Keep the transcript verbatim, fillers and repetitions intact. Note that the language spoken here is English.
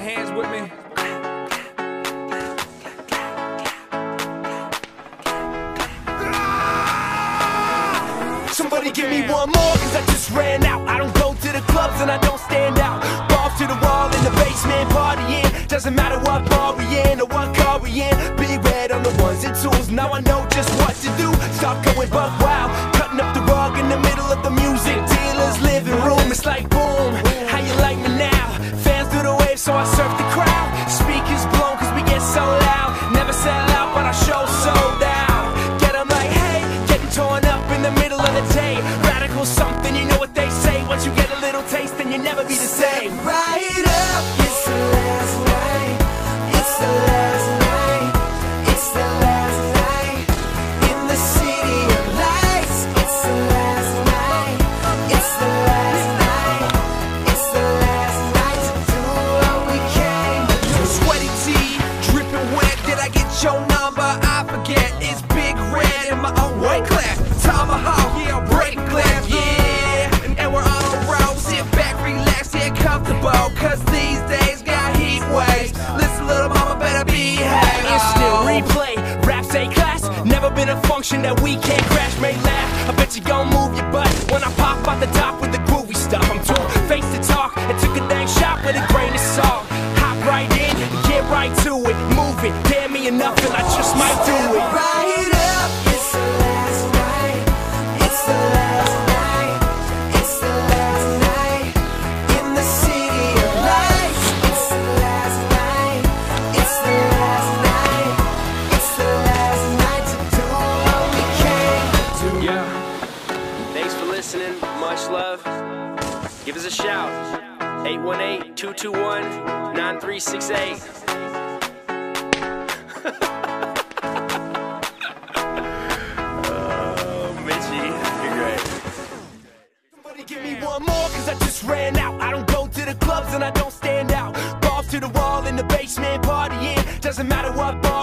hands with me. Somebody give me one more, cause I just ran out. I don't go to the clubs and I don't stand out. Ball to the wall in the basement, partying. Doesn't matter what bar we in or what car we in. Big red on the ones and twos. Now I know just what to do. Start going buck wild, cutting up the rug in the middle of the music dealer's living room. It's like boom, how you like me now? Fans do the wave, so I surf the crowd. Speakers blown cause we get so loud. Never sell out, but our show sold out. Get 'em like, hey, getting torn up in the middle of the day. Radical something, you know what they say. Once you get a little taste, then you never be the same. Right up, it's the last night. It's the last night. It's the last night in the city of lights. It's the last night. It's the last night. It's the last night to do what we came to do. Sweaty tea, dripping wet. Did I get your number? I forget. It's Big Red in my own white class. Tomahawk, yeah, break glass, yeah. And we're on a roll. Sit back, relax, get comfortable. Cause these days got heat waves. Listen, little mama, better behave. Instant replay, raps A class. Never been a function that we can't crash, may laugh. I bet you gon' move your butt when I pop out the top with the groovy stuff. I'm too faced to talk and took a dang shot with a grain of salt. Hop right in, get right to it, move it. Dare me enough and I just might do it. Right up, it's the last night. It's the last night. It's the last night in the city of lights. It's the last night. It's the last night. It's the last night to do what we came to do. Yeah, thanks for listening. Much love. Give us a shout. eight one eight, two two one, nine three six eight. Give me one more, cause I just ran out. I don't go to the clubs and I don't stand out. Balls to the wall in the basement, partying. Doesn't matter what bar